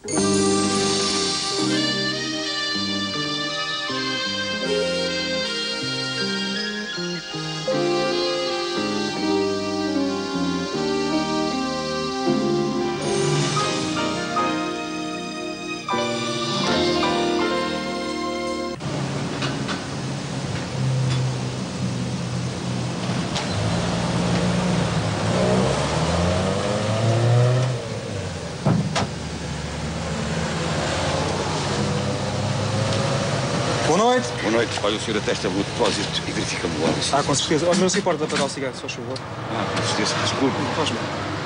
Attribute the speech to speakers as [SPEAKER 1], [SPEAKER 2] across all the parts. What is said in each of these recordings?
[SPEAKER 1] Boa noite.
[SPEAKER 2] Boa noite. Olha, o senhor atesta-me o depósito e verifica-me o licença.
[SPEAKER 1] Com certeza. Olha, não se importa apagar o cigarro, se faz favor.
[SPEAKER 2] Com certeza. Desculpe.
[SPEAKER 1] Faz-me.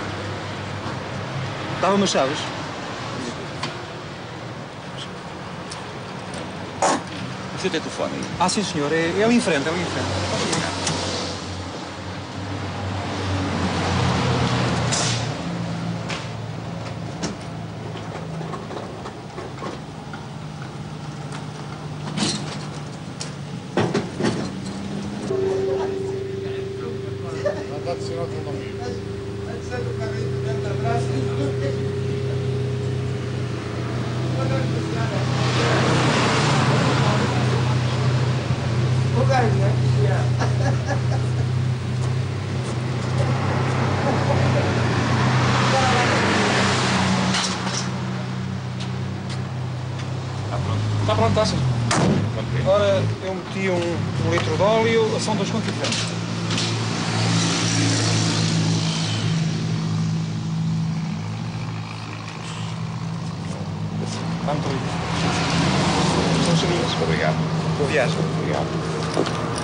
[SPEAKER 1] Dava-me as chaves.
[SPEAKER 2] O senhor tem telefone aí?
[SPEAKER 1] Sim, senhor. É ali em frente, é ali em frente. Está pronto, está sim. Ora, eu meti um litro de óleo, são 2 contidos. Está muito lindo. São chavinhas.
[SPEAKER 2] Obrigado.
[SPEAKER 1] Boa viagem.
[SPEAKER 2] Obrigado.